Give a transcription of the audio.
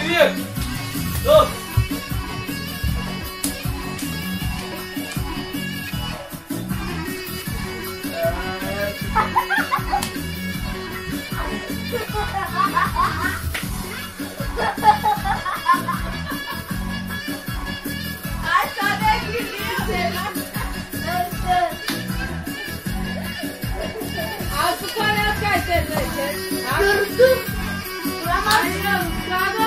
Bir. Dur. Ay sana gülüyor. Az bu kadar kaçırdı. Gördüm. Hayır, sana